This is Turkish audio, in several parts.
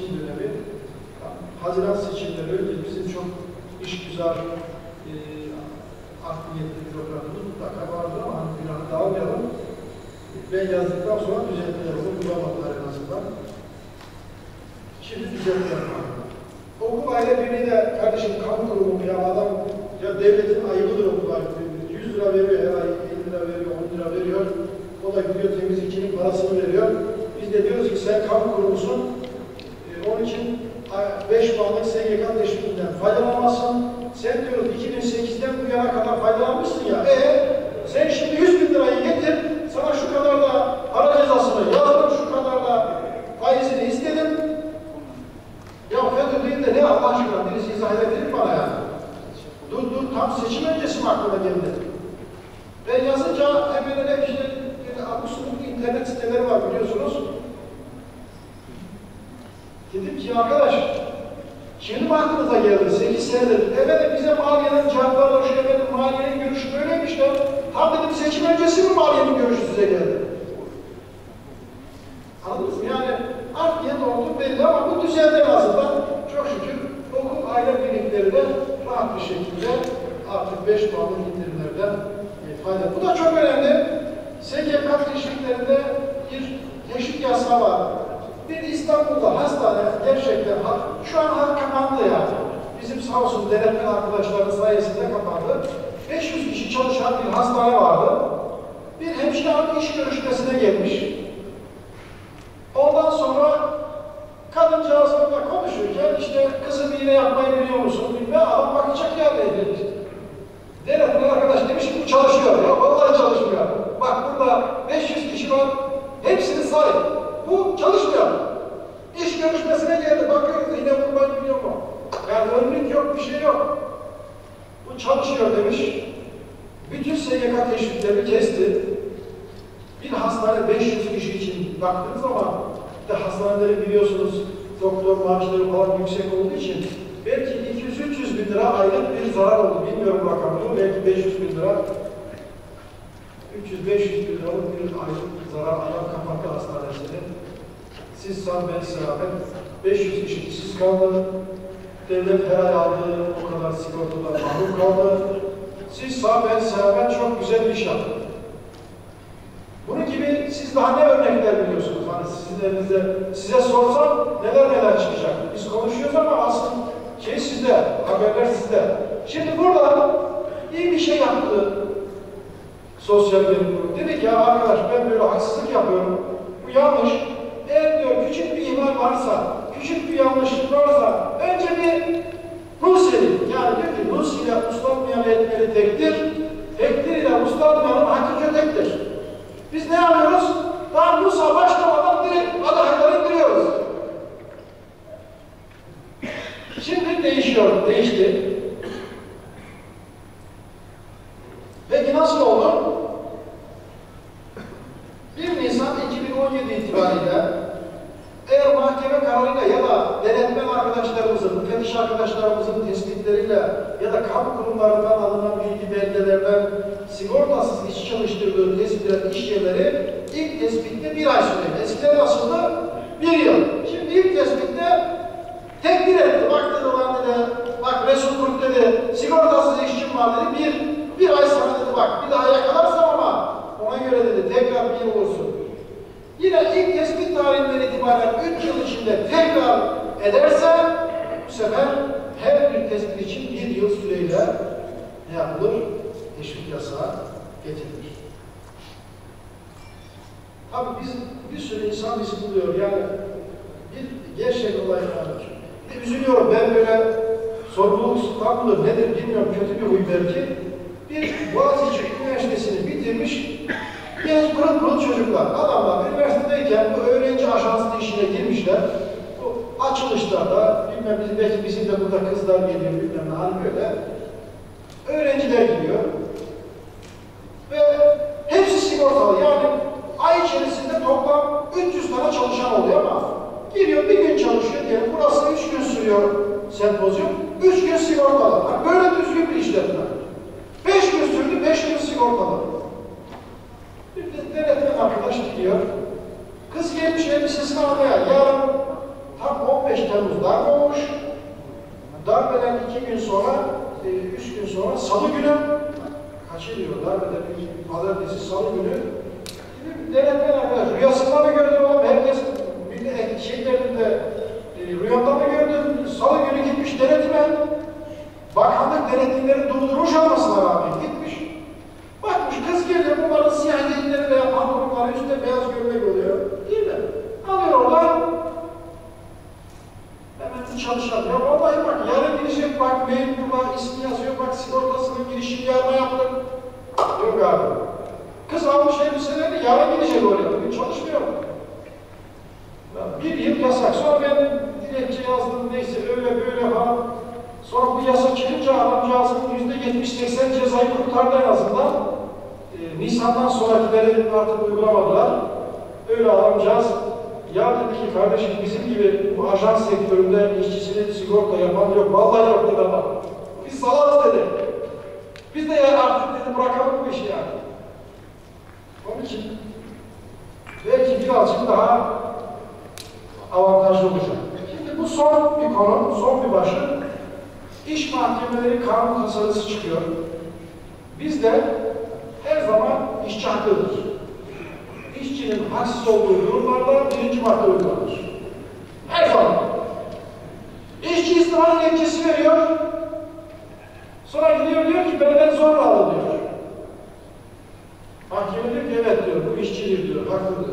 seçim dönemi. Haziran seçimleri önce bizim çok işgüzar, art niyetli bürokratımız mutlaka vardır ama günahı dağılmayalım. Ben yazdıktan sonra düzeltmelerimi bulamadılar en azından. Şimdi düzeltmeler var. Okul aile birliği de kardeşim kamu kurumu ya adam ya devletin ayıbıdır okullar. 100 lira veriyor her ay, 50 lira veriyor, 10 lira veriyor. O da gidiyor temizlikçinin parasını veriyor. Biz de diyoruz ki sen kamu kurumusun. Onun için 5 puanlık SGK teşvikinden faydalanmasın. Sen diyoruz 2008'den bu yana kadar faydalanmışsın ya. Sen şimdi 100 bin lirayı getir, sana şu kadar da para cezasını yazdım, şu kadar da faizini istedim. Ya FETÖ değil de ne Allah aşkına birisi izah edebilir bana ya. Dur tam seçim öncesi mi aklıma geldi? Ben yazınca hemen öyle işte abuk internet siteleri var biliyorsunuz. Dedim ki arkadaş, şimdi mi aklınıza geldi? 8 senedir. Evet bize maliyenin cevaplarla şu efendim maliyenin görüşü böyleymiş de tam dedim seçim öncesi mi maliyenin görüşü size geldi? Anladınız mı? Yani art niyet olduğu belli ama bu düzeldi en azından. Çok şükür okul aile birlikleri de rahat bir şekilde artık 5 puanlık indirimlerden fayda. Bu da çok önemli. SGK teşviklerinde bir teşvik yasağı var. Bir İstanbul'da hastane gerçekten şu an kapandı yani. Bizim sağ olsun denetmen arkadaşların sayesinde kapandı. 500 kişi çalışan bir hastane vardı. Bir hemşire hanım iş görüşmesine gelmiş. Ondan sonra kadıncağızla konuşurken işte kızım iğne yapmayı biliyor musun? Ve adam bakacak yerdeydi. Denetmen arkadaş demiş ki bu çalışıyor. Ya vallahi çalışmıyor. Bak burada 500 kişi var. Hepsini say. Bu çalışmıyor. İş görüşmesine geldi. Bakıyoruz yine vurmayı biliyor mu? Yani önlük yok, bir şey yok. Bu çalışıyor demiş. Bütün SGK teşviklerini kesti. Bir hastane 500 kişi için baktığınız zaman işte hastaneleri biliyorsunuz doktor maaşları falan yüksek olduğu için belki 200-300 bin lira aylık bir zarar oldu. Bilmiyorum rakamını. Belki 500 bin lira 300-500 bin liralık bir aylık zarar adam kapattı hastanesini. Siz sağ ben selamet 500 kişi işsiz kaldı. Devlet her ay aldığı o kadar sigortadan mahrum kaldı. Siz sağ ben selamet çok güzel bir iş yaptı. Bunun gibi siz daha ne örnekler biliyorsunuz? Hani sizin elinizde size sorsam neler çıkacak. Biz konuşuyoruz ama aslında şey sizde, haberler sizde. Şimdi burada iyi bir şey yaptı sosyal medya grubu. Dedi ki ya arkadaş ben böyle haksızlık yapıyorum. Bu yanlış. Eğer diyor küçük bir ihmal varsa, küçük bir yanlışlık varsa önce bir Rus edin. Yani diyor ki Rus ile uslanmayan etmeli tektir. Tektir ile uslanmayanın hakkı kötektir. Biz ne yapıyoruz? Daha Rus'a başlamadan direkt adayları indiriyoruz. Şimdi değişiyor, değişti. Peki nasıl oldu? 1 Nisan 2017 itibariyle eğer mahkeme kararıyla ya da denetmen arkadaşlarımızın, müfettiş arkadaşlarımızın tespitleriyle ya da kamu kurumlarından alınan bilgi belgelerden sigortasız iş çalıştırdığı tespit edilen iş yerleri ilk tespitte 1 ay sürüyor. Eskiden nasıldı? 1 yıl. Şimdi ilk tespitte tekbir etti. Bak dedi olan dedi, bak Resul Kurt dedi, sigortasız işçim var dedi, bir ay sonra dedi bak bir daha yakalarsam ama ona göre dedi tekrar 1 yıl olsun. Yine ilk tespit tarihinden itibaren 3 yıl içinde tekrar ederse bu sefer her bir tespit için 1 yıl süreyle ne yapılır? Teşvik yasağı getirilir. Tabii biz bir sürü insan bizi buluyor yani bir gerçek olay vardır. Üzülüyorum ben böyle sorumluluktan mıdır nedir bilmiyorum kötü bir huy belki. Bir Boğaziçi Üniversitesi'ni bitirmiş genç pırıl çocuklar. Adamlar üniversitedeyken bu öğrenci ajanslı işine girmişler. Bu açılışlarda bilmem belki bizim de burada kızlar geliyor bilmem ne hani böyle. Öğrenciler giriyor. Ve hepsi sigortalı yani ay içerisinde toplam 300 tane çalışan oluyor ama giriyor bir gün çalışıyor diyelim. Burası 3 gün sürüyor sempozyum. 3 gün sigortalı. Yani böyle düzgün bir işletme. 5 gün sürdü, 5 gün sigortalı. Bir de denetmen arkadaş gidiyor. Kız gelmiş elbisesini almaya. Yarın tam 15 gün sonra, 3 gün sonra Salı günü kaçırıyorlar ve de bir pazartesi Salı günü denetmen arkadaş rüyasında mı gördün oğlum? Herkes bir şeylerinde rüyanda mı gördün? Salı günü gitmiş denetime. Bakanlık denetimleri durdurmuş olmasına rağmen gitmiş. Bakmış kız geliyor, bunların siyah giyimleri veya pantolonları üstte beyaz gömlek oluyor. Değil mi? Alıyor oradan. Hemen çalışan. Ya vallahi bak yarın gidecek, bak mail burada ismi yazıyor, bak sigortasının girişini yarına yaptım. Yok abi. Kız almış elbiseleri yarın gidecek oraya. Bugün çalışmıyor. Bir yıl yasak. Sonra ben dilekçe yazdım, neyse öyle böyle falan. Sonra bu yasa çıkınca adamcağızın %70-80 cezayı kurtardı en azından. Nisan'dan sonrakileri artık uygulamadılar. Öyle adamcağız, ya dedi ki kardeşim bizim gibi bu ajans sektöründe işçisini sigorta yapan yok. Vallahi yok dedi adam. Biz salağız dedi. Biz de ya artık dedi bırakalım bu işi yani. Onun için belki birazcık daha avantajlı olacak. Şimdi bu son bir konu, son bir başlık. İş mahkemeleri kanun tasarısı çıkıyor. Bizde her zaman işçi hakkıdır. İşçinin haksız olduğu durumlarda birinci madde uygulanır. Her zaman. İşçi istifa dilekçesi veriyor. Sonra gidiyor diyor ki benden zorla alın diyor. Mahkeme diyor ki evet diyor, bu işçidir diyor, haklıdır.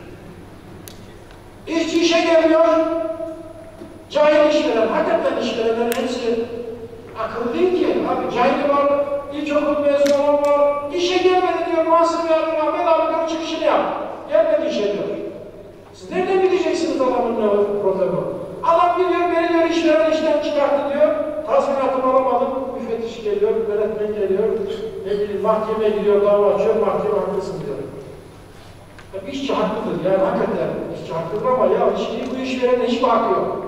İşçi işe gelmiyor. Cahil işveren, hakikaten işverenlerin hepsi akıllı değil ki. Abi cahili var, ilkokul mezunu olan var. İşe gelmedi diyor, muhasebe yardım Ahmet abi diyor, çıkışını yap. Gelmedi işe diyor. Siz nereden bileceksiniz adamın ne problemi? Adam biliyor, beni diyor işveren işten çıkarttı diyor. Tazminatımı alamadım, müfettiş geliyor, öğretmen geliyor. Ne bileyim, mahkemeye gidiyor, dava açıyor, mahkeme haklısın diyor. Tabii işçi haklıdır yani hakikaten işçi haklıdır ama ya bu işverenin hiçbir hakkı yok.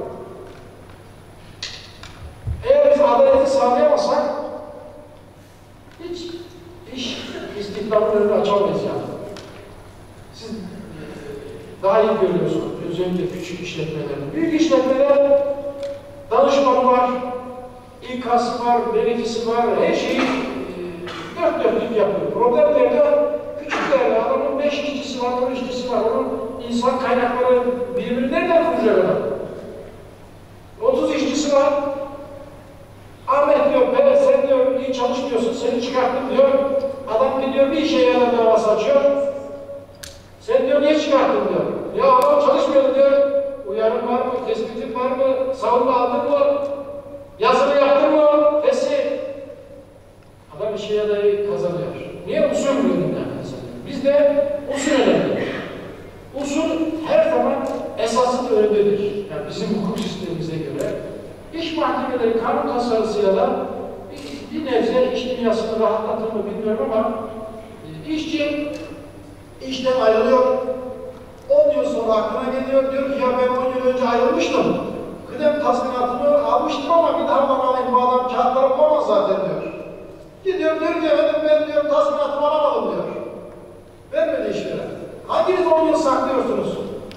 Eğer biz adaleti sağlayamazsak hiç iş istihdamın önünü açamayız yani. Siz daha iyi görüyorsunuz özellikle küçük işletmelerin. Büyük işletmeler danışmanı var, İK'sı var, vergisi var, her şeyi dört dörtlük yapıyor. Problemlerde küçüklerde adamın 5 işçisi var, 10 işçisi var, onun insan kaynakları birbirini nereden kuracak adam? 30 işçisi var. Ahmet diyor, sen diyor iyi çalışmıyorsun, seni çıkarttım diyor. Adam gidiyor bir işe yarar davası açıyor. Sen diyor niye çıkarttın diyor. Ya adam çalışmıyordu diyor. Uyarın var mı, tespitin var mı, savunma aldın mı, yazılı yaptın mı, fesih. Adam işe yarayı kazanıyor. Niye? Usul bölümünden kazanıyor. Biz de usul önemli. Usul her zaman esasın önündedir. Yani bizim hukuk sistemimize göre. İş mahkemeleri kanun tasarısıyla da bir nebze iş dünyasını rahatlatır mı bilmiyorum ama işçi işten ayrılıyor. 10 yıl sonra aklına geliyor, diyor ki ya ben 10 yıl önce ayrılmıştım. Kıdem tazminatımı almıştım ama bir daha bana alayım, bu adam kağıtları bulamaz zaten diyor. Gidiyor diyor ki efendim ben diyor tazminatımı alamadım diyor. Vermedi işveren. Hanginiz 10 yıl saklıyorsunuz?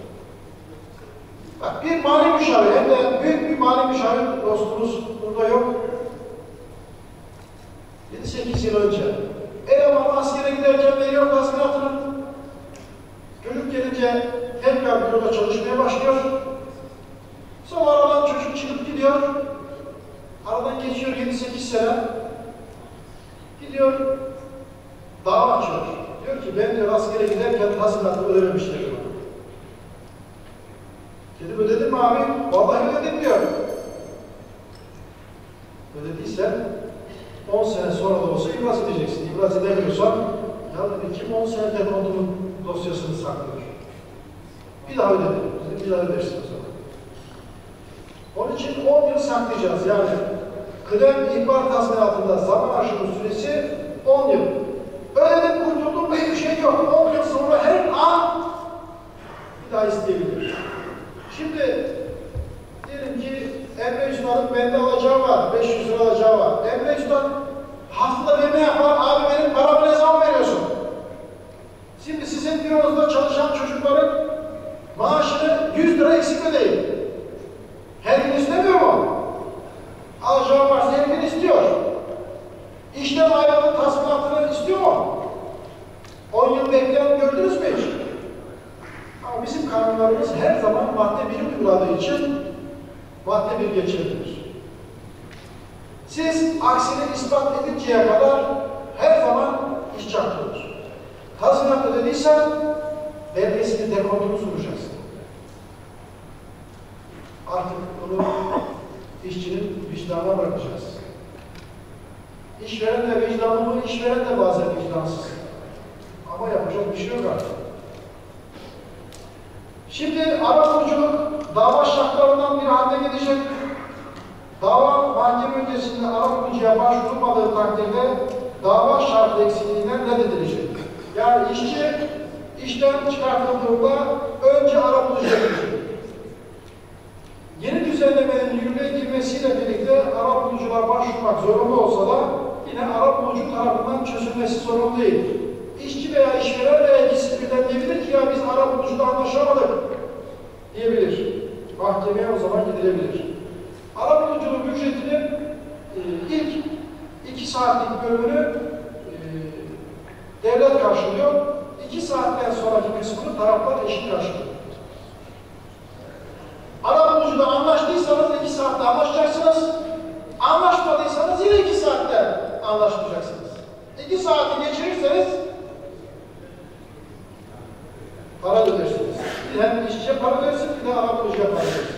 Bak bir mali müşavir, hem de büyük bir mali müşavir dostumuz burada yok. 7-8 yıl önce. Eleman askere giderken veriyor tazminatını. Çocuk gelince tekrar büroda çalışmaya başlıyor. Sonra aradan çocuk çıkıp gidiyor. Aradan geçiyor 7-8 sene. Gidiyor, dava açıyor. Diyor ki ben diyor askere giderken tazminatı ödememişler diyor. Dedim ödedin mi abi? Vallahi ödedim diyor. Ödediysen 10 sene sonra da olsa iflas edeceksin. İflas edemiyorsan ya dedi kim 10 seneden onun dosyasını saklıyor. Bir daha ödedim. Bir daha ödersin o zaman. Onun için 10 yıl saklayacağız. Yani kıdem ihbar tazminatında zaman aşımı süresi 10 yıl. Ödedim kurtuldum diye bir şey yok. 10 yıl sonra her an bir daha isteyebilir. Şimdi diyelim ki Emre Üstad'ın bende alacağı var, 500 lira alacağı var. Emre Üstad haftada bir ne yapar? Abi benim paramı ne zaman veriyorsun? Şimdi sizin büronuzda çalışan çocukların maaşını 100 lira eksik ödeyin. Her gün istemiyor mu? Alacağım varsa işten ayrılık tazminatını istiyor mu? 10 yıl bekleyen gördünüz mü hiç? Ama bizim kanunlarımız her zaman madde 1'i uyguladığı için madde 1 geçerlidir. Siz aksini ispat edinceye kadar her zaman iş haklıdır. Tazminat ödediysen belgesini, dekontunu sunacaksın. Artık bunu işçinin vicdanına bırakacağız. İşveren de vicdanlı, işveren de bazen vicdansız. Ama yapacak bir şey yok artık. Şimdi arabuluculuk dava şartlarından bir haline gelecek. Dava mahkeme öncesinde arabulucuya başvurulmadığı takdirde dava şartı eksikliğinden reddedilecek. Yani işçi işten çıkartıldığında önce arabulucuya gidecek. Yeni düzenlemenin yürürlüğe girmesiyle birlikte arabuluculuğa başvurmak zorunda olsa da yine arabulucu tarafından çözülmesi zorunlu değil. İşçi veya işveren veya ikisi birden diyebilir ki ya biz arabulucuda anlaşamadık diyebilir. Mahkemeye o zaman gidilebilir. Arabuluculuk ücretinin ilk 2 saatlik bölümünü devlet karşılıyor. 2 saatten sonraki kısmını taraflar eşit karşılıyor. Arabulucuda anlaştıysanız 2 saatte anlaşacaksınız. Anlaşmadıysanız yine 2 saatte anlaşmayacaksınız. 2 saati geçirirseniz para ödersiniz. Bir hem işçiye para ödersin, bir de arabulucuya para ödersin.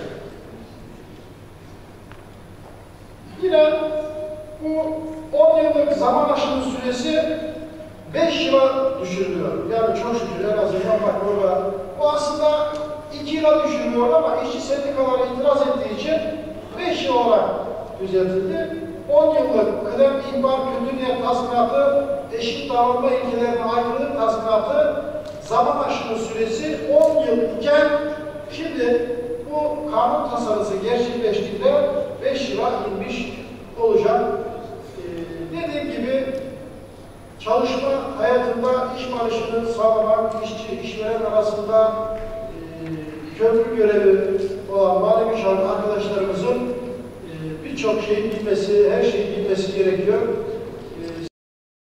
Yine bu 10 yıllık zaman aşımı süresi 5 yıla düşürülüyor. Yani çok şükür en azından bak orada. Bu aslında 2 yıla düşürülüyor ama işçi sendikaları itiraz ettiği için 5 yıl olarak düzeltildi. 10 yıllık kıdem, ihbar, kötü niyet tazminatı, eşit davranma ilkelerine aykırılık tazminatı zaman aşımı süresi 10 yıl iken şimdi bu kanun tasarısı gerçekleştiğinde 5 yıla inmiş olacak. Dediğim gibi çalışma hayatında iş barışını sağlamak, işçi, işveren arasında köprü görevi olan mali müşavir arkadaşlarımızın birçok şeyi bilmesi, her şeyi bilmesi gerekiyor.